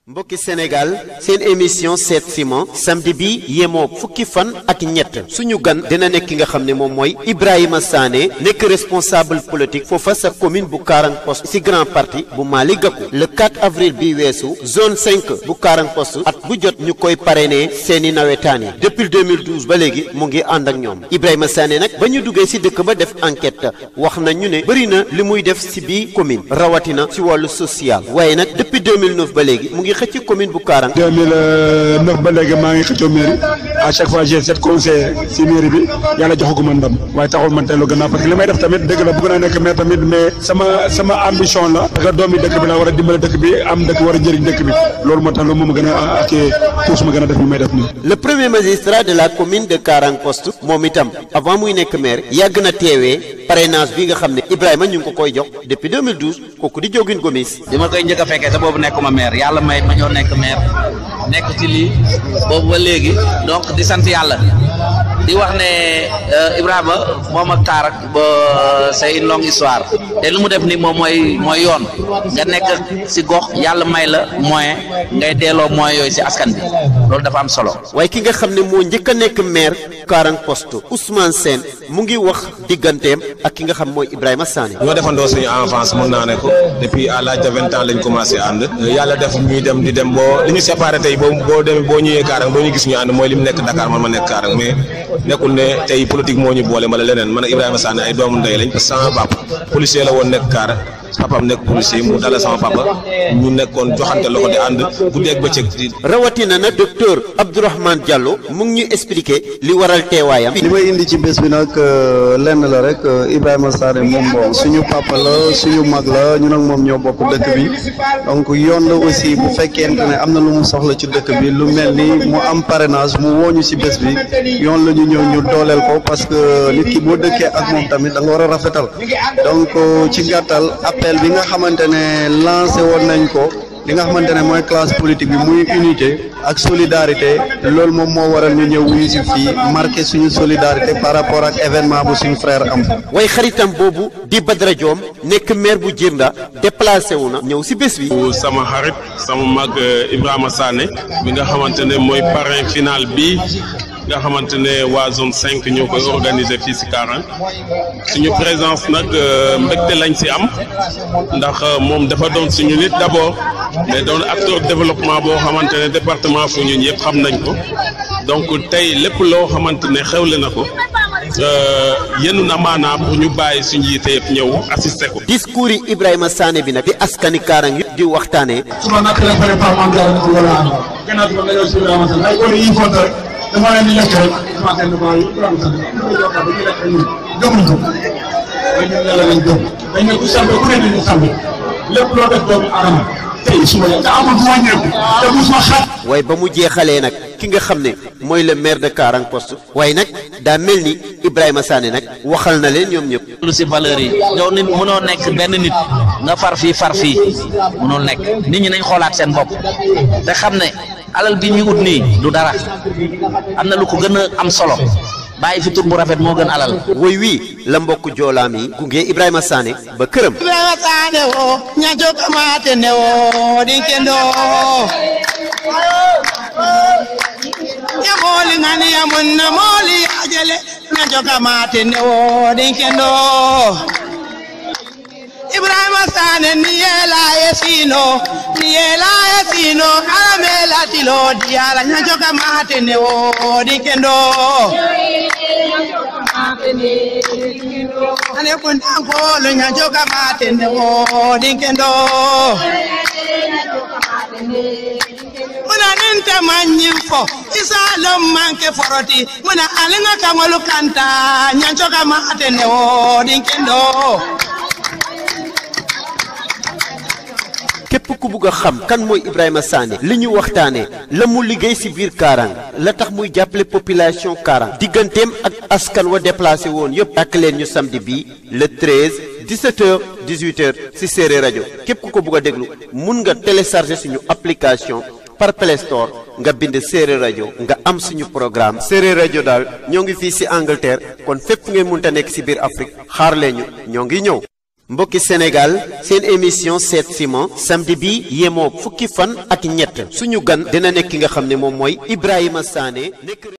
mbokki Sénégal seen émission Seet Simon samedi bi yemoo fukki fan ak ñett suñu gan dina nekk ki nga xam ne moom mooy Ibrahima Sané nekk responsable politique foofa sa commune bu Karang Poste ci grand parti bu Malick Gakou le 4 avril bi weesu zone 5 bu Karang Poste at bu jot ñu koy parrainé seeni nawetaan yi depuis 2012 ba léegi mu ngi ànd ak ñoom Ibrahima Sané nag ba ñu duggee ci dëkk ba def enquête wax na ñu ne bëri na li muy def ci bii commune rawatina ci wàllu social waaye nag depuis 2009 ba léegi mu ngi xëcc commune bu Karang 2009 ba léegi maa ngi xëccoo mairie à chaque fois j'ai 7 conseillers ci mairie bi yàlla joxaguma ndam waaye taxul man tey lu gën a parce que li may def tamit dëgg la bëgg naa nekk maire tamit mais sama ambition la parce que doomi dëkk bi la war a dimbale dëkk bi am dëkk war a jëriñ dëkk bi loolu moo tax loolu moom gën a ak puus ma gën a def li may def nii. le premier magistrat de la commune de Karang Poste moom itam avant muy nekk maire yàgg na teewee parrainage bi nga xam ne Ibrahima ñu ngi ko koy jox depuis 2012 kooku di Diogine Gomis. bi ma koy njëkk a fekkee te boobu nekkuma maire yàlla may ma ñoo nekk maire nekk ci lii boobu ba léegi donc di sant yàlla di wax ne Ibrahima moom ak Karang ba c'est une longue histoire te lu mu def ni moom mooy yoon nga nekk ci gox yàlla may la moyen ngay delloo moyen yooyu ci askan bi loolu dafa am solo. waaye ki nga xam ne moo njëkk a nekk maire Karang Poste Ousmane Sène mu ngi wax digganteem ak ki nga xam mooy Ibrahima Sané. ñoo defandoo suñu enfance mën naa ne ko depuis à l'âge de 20 ans lañ commencé ànd yàlla def ñuy dem di dem boo li ñu séparé tey boo demee boo ñëwee Karang boo ñu gis ñu ànd mooy li mu nekk Dakar man ma nekk Karang mais nekkul ne tey politique moo ñu boole wala leneen man ak Ibrahima Sané ay doomu ndey lañ parce que sama papa policier la woon nekk Karang papaam nekk policier mu dala sama papa ñu nekkoon joxante loxo di ànd guddeeg bëccëg. rawatina na docteur Abdourahmane Diallo mu ngi ñu expliquer li waral teewaayam. li may indi ci bés bi nag lenn la rek Ibrahima Sané moom bon suñu papa la suñu mag la ñun ak moom ñoo bokk dëkk bi donc yoon la aussi bu fekkente ne am na lu mu soxla ci dëkk bi lu mel ni mu am parrainage mu wooñu ci bés bi yoon la ñu ñëw ñu dooleel ko parce que nit ki boo dëkkee ak moom tamit da nga war a rafetal donc ci gàttal appel bi nga xamante ne lancé woon nañ ko li nga xamante ne mooy classe politique bi muy unité ak solidarité loolu moom moo waral ñu ñëw wuyu si fii marqué suñu solidarité par rapport ak événement bu suñu frère am. waaye xaritam boobu di Badara Diom nekk maire bu Djirnda déplacé wu na ñëw si bés bi. sama xarit sama mag Ibrahima Sané bi nga xamante ne mooy parrain final bi nga xamante ne waa zone 5 ñoo koy organiser fii si Karang suñu présence nag mbégte lañ si am ndax moom dafa doon suñu nit d'abord mais doon acteur développement boo xamante ne département Foundiougne yëpp xam nañ ko donc tey lépp loo xamante ne xewle na ko yenu na maanaam pour ñu bàyyi suñu yite yëpp ñëw assister ko. discours yi Ibrahima Sané bi nag di askani Karang yëpp di waxtaanee. suba nag la parlementaire bi wala gannaaw bi nga ñëw si Ibrahima Sané ay góor yi fonte rek dafa leen di lekk rek commencé na ko Ibrahima Sané dañuy lekk ñun gëmuñ ko dañu yàlla lañ gëm dañ ne ku sambe ku ne dañu sambe lépp loo def doomu aadama tey suba te amul bu wàññeeku te musuma xat. waaye ba mu jeexalee nag ki nga xam ne mooy le maire de Karang Poste waaye nag daa mel ni Ibrahima Sané nag waxal na leen ñoom ñëpp. lu ci valeur yi yow nit mënoo nekk benn nit nga far fii mënul nekk nit ñi nañ xoolaat seen bopp te xam ne alal bi ñu ut nii du dara am na lu ko gën a am solo bàyyi fi tur bu rafet moo gën alal. woy wii la mbokk joolaam yi gunge Ibrahima Sané ba këram. Ibrahima Sané o ñajo kamate ne o dinkendo ya moli ngani ya munna moli ajele ñajo kamate ne o dinkendo Ibrahima Sané ni yela yesino alamela tilo diala ñajo kamate ne o dinkendo ane kundanko lo ñajo kamate ne o dinkendo muna ninte manyin fo isa lom manke foroti muna alinga kangolu kanta ñajo kamate ne o dinkendo képp ku bugg a xam kan mooy Ibrahima Sané li ñu waxtaanee la mu liggéey ci biir Karang la tax muy jàppale population Karang digganteem ak askan wa déplacé woon yëpp ak leen ñu samedi bi le 13 17h 18h ci Séeréer rajo képp ku ko bugg a déglu mun nga télécharger suñu application par Play Store nga bind Séeréer rajo nga am suñu programme Séeréer rajo daal ñoo ngi fii ci Angleterre kon fépp ngeen munta nekk ci biir Afrique xaar leen ñu ñoo ngi ñëw. mbokki Sénégal seen émission seet Simon samedi bi yemoo fukki fan ak ñett suñu gan dina nekk ki nga xam ne moom mooy Ibrahima Sané nekk